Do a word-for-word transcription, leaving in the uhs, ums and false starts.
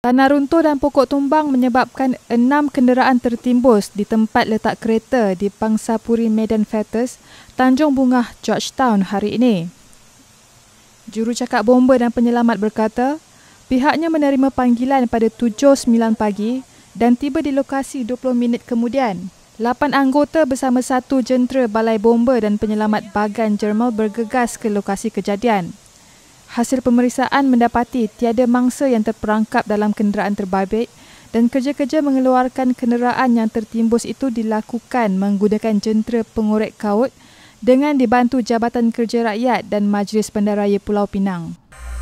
Tanah runtuh dan pokok tumbang menyebabkan enam kenderaan tertimbus di tempat letak kereta di Pangsapuri Medan Fettes, Tanjung Bungah, Georgetown hari ini. Jurucakap bomba dan penyelamat berkata, pihaknya menerima panggilan pada tujuh sembilan pagi dan tiba di lokasi dua puluh minit kemudian. Lapan anggota bersama satu jentera Balai Bomba dan Penyelamat Bagan Jermal bergegas ke lokasi kejadian. Hasil pemeriksaan mendapati tiada mangsa yang terperangkap dalam kenderaan terbabit dan kerja-kerja mengeluarkan kenderaan yang tertimbus itu dilakukan menggunakan jentera pengorek kaut dengan dibantu Jabatan Kerja Rakyat dan Majlis Bandaraya Pulau Pinang.